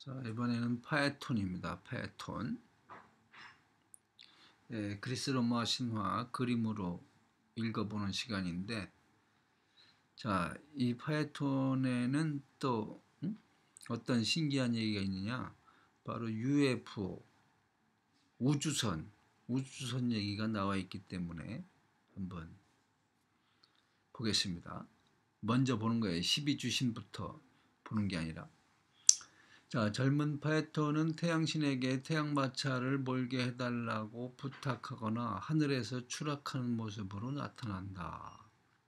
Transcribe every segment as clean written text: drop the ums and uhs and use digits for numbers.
자, 이번에는 파에톤입니다. 파에톤. 그리스 로마 신화 그림으로 읽어보는 시간인데, 자, 이 파에톤에는 또 어떤 신기한 얘기가 있느냐? 바로 UFO, 우주선 얘기가 나와 있기 때문에 한번 보겠습니다. 먼저 보는 거예요. 12주신부터 보는 게 아니라. 자, 젊은 파에톤은 태양신에게 태양마차를 몰게 해달라고 부탁하거나 하늘에서 추락하는 모습으로 나타난다.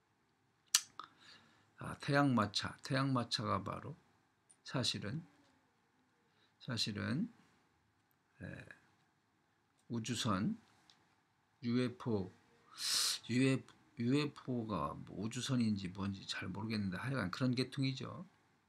태양마차가 바로 사실은 우주선, UFO가 뭐 우주선인지 뭔지 잘 모르겠는데 하여간 그런 계통이죠.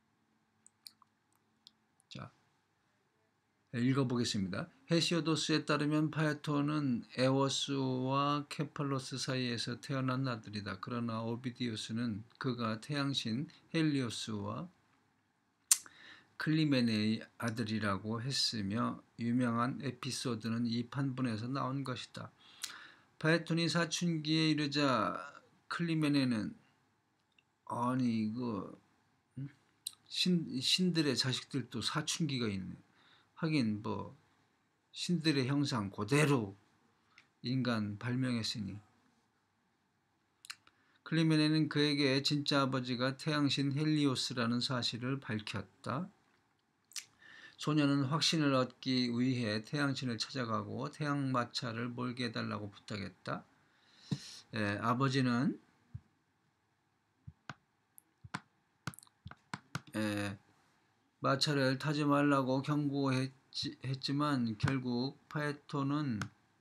자, 읽어보겠습니다. 헤시오도스에 따르면 파에톤은 에워스와 케팔로스 사이에서 태어난 아들이다. 그러나 오비디우스는 그가 태양신 헬리오스와 클리메네의 아들이라고 했으며 유명한 에피소드는 이 판본에서 나온 것이다. 파에톤이 사춘기에 이르자 클리메네는 아니 이거 신들의 자식들도 사춘기가 있네. 하긴 뭐 신들의 형상 그대로 인간 발명했으니. 클리메네는 그에게 진짜 아버지가 태양신 헬리오스라는 사실을 밝혔다. 소녀는 확신을 얻기 위해 태양신을 찾아가고 태양마차를 몰게 해달라고 부탁했다. 아버지는 마차를 타지 말라고 경고했지만 결국 파에톤은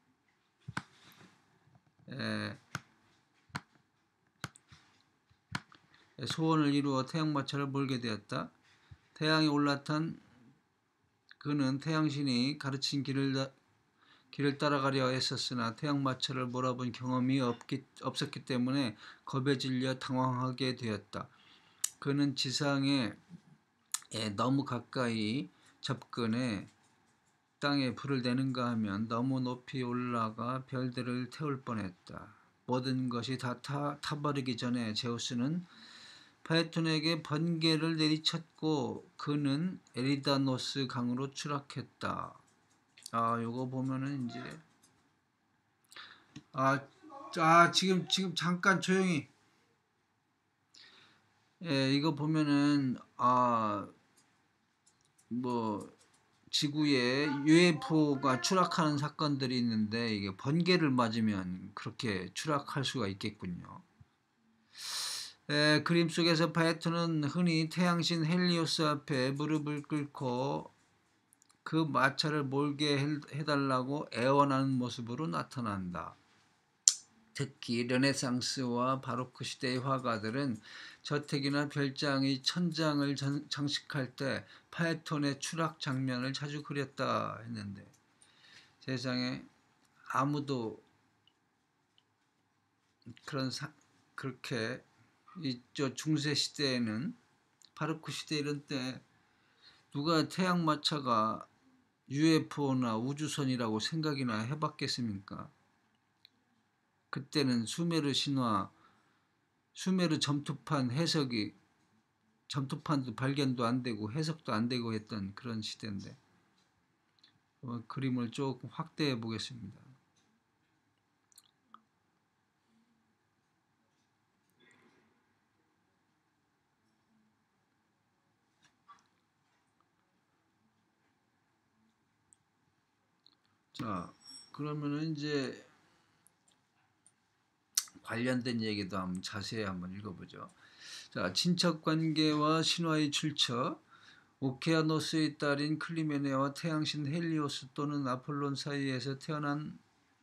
소원을 이루어 태양마차를 몰게 되었다. 태양에 올라탄 그는 태양신이 가르친 길을 따라가려 했었으나 태양마차를 몰아본 경험이 없었기 때문에 겁에 질려 당황하게 되었다. 그는 지상에 너무 가까이 접근해 땅에 불을 내는가 하면 너무 높이 올라가 별들을 태울 뻔했다. 모든 것이 다 타버리기 전에 제우스는 파에톤에게 번개를 내리쳤고 그는 에리다노스 강으로 추락했다. 요거 보면은 이제 지금 잠깐 조용히. 이거 보면은 뭐 지구에 UFO가 추락하는 사건들이 있는데 이게 번개를 맞으면 그렇게 추락할 수가 있겠군요. 그림 속에서 파에톤은 흔히 태양신 헬리오스 앞에 무릎을 꿇고 그 마차를 몰게 해달라고 애원하는 모습으로 나타난다. 특히 르네상스와 바로크 시대의 화가들은 저택이나 별장의 천장을 장식할 때 파에톤의 추락 장면을 자주 그렸다 했는데 세상에 아무도 그렇게 저 중세 시대에는 바로크 시대 이런 때 누가 태양마차가 UFO나 우주선이라고 생각이나 해봤겠습니까? 그때는 수메르 신화, 수메르 점토판도 발견도 안 되고 해석도 안 되고 했던 그런 시대인데 그림을 조금 확대해 보겠습니다. 자, 그러면은 이제 관련된 얘기도 한번 자세히 한번 읽어보죠. 자, 친척관계와 신화의 출처, 오케아노스의 딸인 클리메네와 태양신 헬리오스 또는 아폴론 사이에서 태어난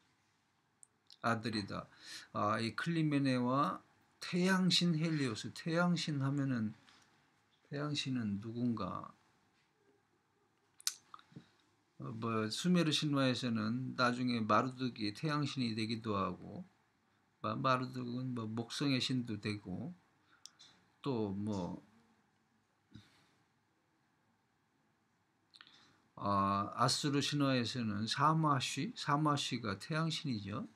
아들이다. 이 클리메네와 태양신 헬리오스, 태양신은 누군가? 수메르 신화에서는 나중에 마르둑이 태양신이 되기도 하고, 마르둑은 목성의 신도 되고, 또 아수르 신화에서는 사마쉬가 태양신이죠.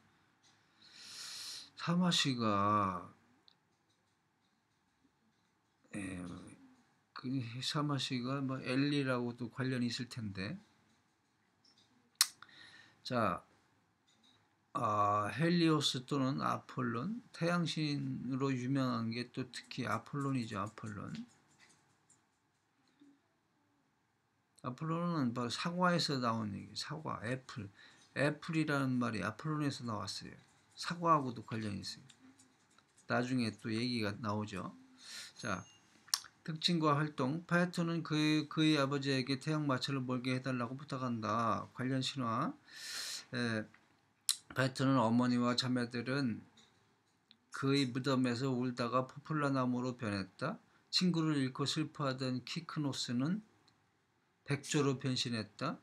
사마쉬가 예, 그 사마쉬가 뭐 엘리라고도 관련이 있을 텐데, 자, 헬리오스 또는 아폴론, 태양신으로 유명한 게 또 특히 아폴론이죠. 아폴론은 바로 사과에서 나온 얘기, 사과, 애플이라는 말이 아폴론에서 나왔어요. 사과하고도 관련이 있어요. 나중에 또 얘기가 나오죠. 자, 특징과 활동. 파에톤은 그의 아버지에게 태양 마차를 몰게 해달라고 부탁한다. 관련 신화. 파에톤은 어머니와 자매들은 그의 무덤에서 울다가 포플라 나무로 변했다. 친구를 잃고 슬퍼하던 키크노스는 백조로 변신했다.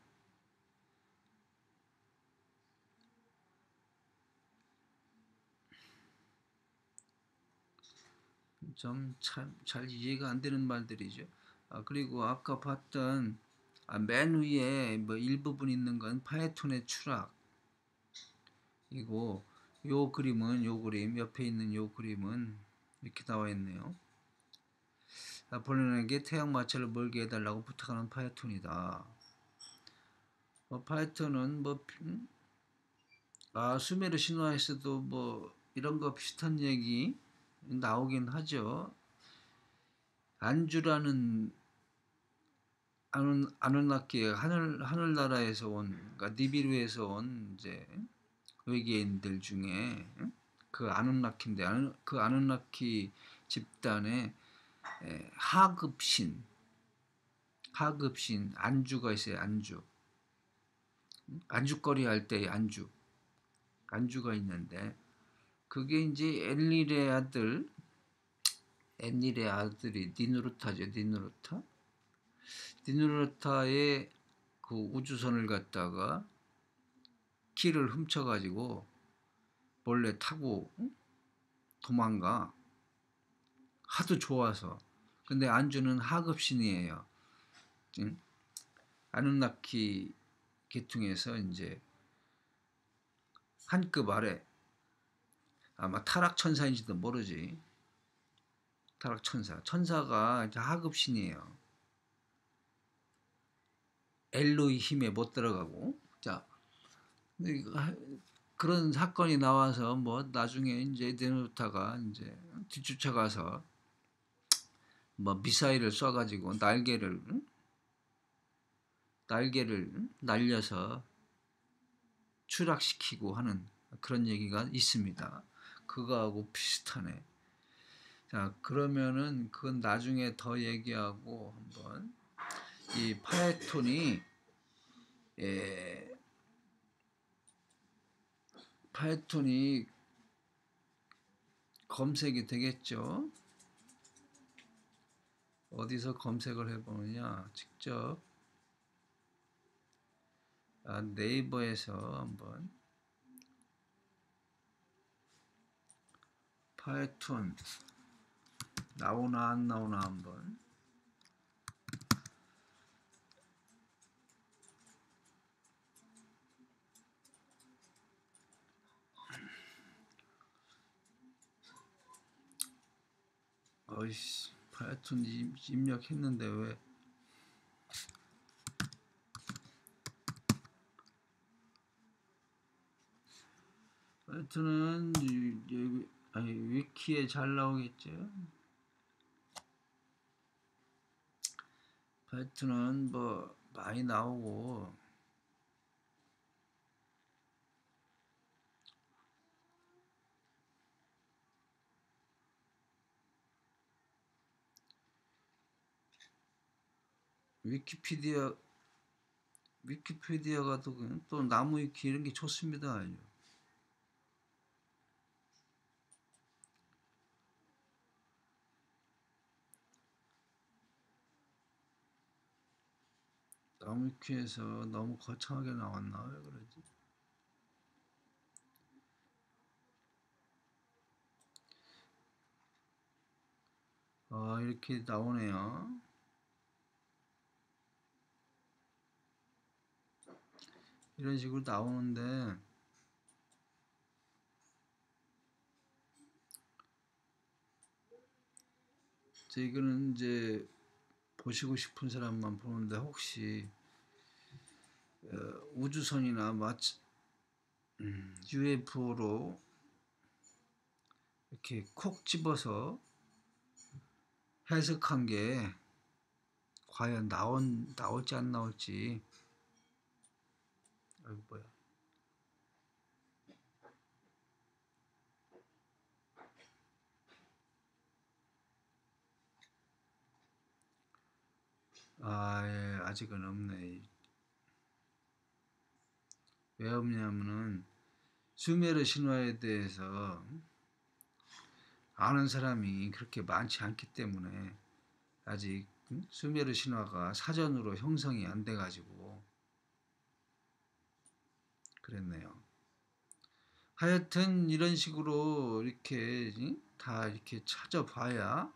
좀 참 잘 이해가 안 되는 말들이죠. 그리고 아까 봤던 맨 위에 뭐 일부분 있는 건 파에톤의 추락이고, 요 그림 옆에 있는 요 그림은 이렇게 나와 있네요. 아폴론에게 태양 마차를 몰게 해달라고 부탁하는 파에톤이다. 파에톤은 수메르 신화에서도 뭐 이런 거 비슷한 얘기 나오긴 하죠. 안주라는 아누나키의 하늘나라에서 온, 그러니까 니비루에서 온 이제 외계인들 중에 그 아누나키인데, 그 아누나키 집단의 하급신 안주가 있어요. 안주거리 할 때의 안주가 있는데, 그게 이제 엔릴의 아들이 니누르타죠. 니누르타의 그 우주선을 갖다가 키를 훔쳐가지고 몰래 타고 도망가. 하도 좋아서. 근데 안주는 하급신이에요. 아누나키 계통에서 이제 한 급 아래, 아마 타락천사인지도 모르지. 천사가 이제 하급신이에요. 엘로의 힘에 못 들어가고. 자, 그런 사건이 나와서 뭐 나중에 이제 네누타가 이제 뒤쫓아가서 뭐 미사일을 쏴가지고 날개를 날려서 추락시키고 하는 그런 얘기가 있습니다. 그거하고 비슷하네. 자, 그러면은 그건 나중에 더 얘기하고, 한번 이 파에톤이 검색이 되겠죠. 어디서 검색을 해보느냐, 직접 네이버에서 한번 파에톤 나오나 안 나오나 한번. 어이씨, 파에톤 입력했는데 왜? 파에톤은 위키에 잘 나오겠죠. 파에톤은 뭐 많이 나오고, 위키피디아가 또 나무 위키 이런 게 좋습니다. 나무 위키에서 너무 거창하게 나왔나? 왜 그러지? 이렇게 나오네요. 이런 식으로 나오는데 이거는 이제 보시고 싶은 사람만 보는데 혹시 우주선이나 UFO로 이렇게 콕 집어서 해석한 게 과연 나올지 안 나올지. 아이고 뭐야. 예, 아직은 없네. 왜 없냐면은 수메르 신화에 대해서 아는 사람이 그렇게 많지 않기 때문에 아직 수메르 신화가 사전으로 형성이 안 돼 가지고 그랬네요. 하여튼 이런 식으로 이렇게 다 이렇게 찾아봐야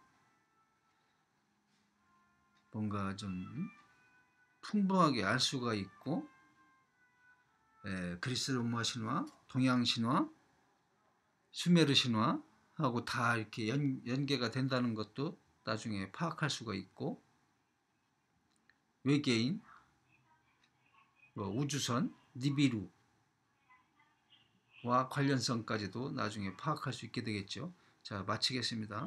뭔가 좀 풍부하게 알 수가 있고, 그리스 로마 신화, 동양 신화, 수메르 신화하고 다 이렇게 연계가 된다는 것도 나중에 파악할 수가 있고, 외계인, 우주선, 니비루와 관련성까지도 나중에 파악할 수 있게 되겠죠. 자, 마치겠습니다.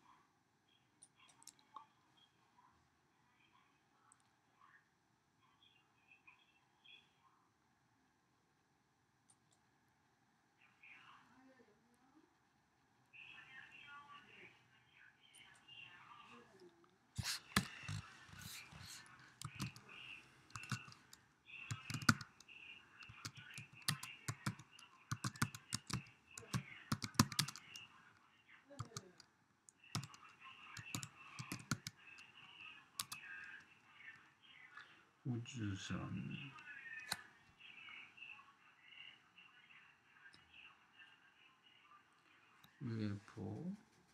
우주선, UFO,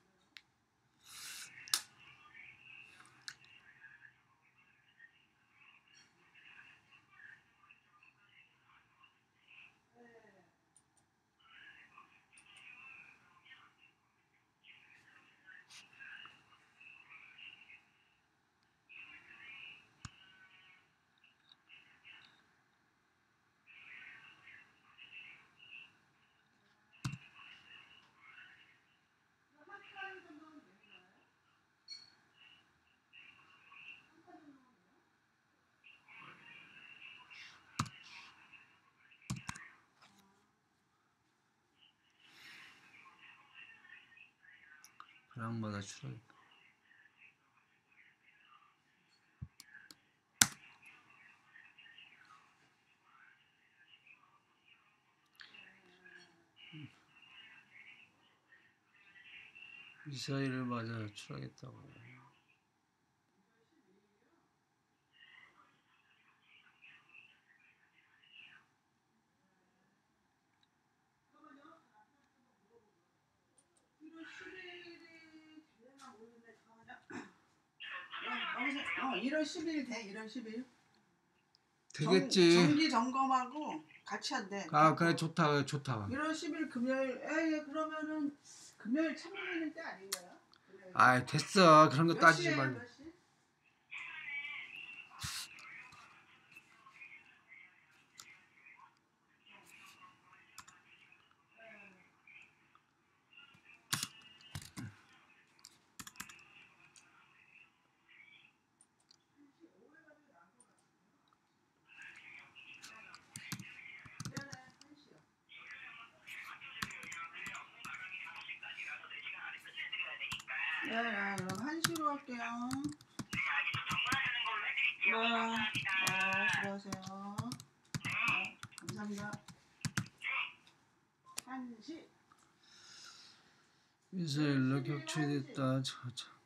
벼락마다 추락. 미사일을 맞아 추락했다고. 어, 1월 10일 돼. 1월 10일. 되겠지. 정기 점검하고 같이 한대. 아, 그래 좋다. 좋다. 1월 10일 금요일. 그러면은 금요일 참여하는 때 아닌가요? 금요일. 아, 됐어. 그런 거 몇 따지지 시에요? 말고. 몇 시? 네, 그럼 1시로 할게요. 수고하세요. 감사합니다. 1시. 미사일로 격추됐다. 자.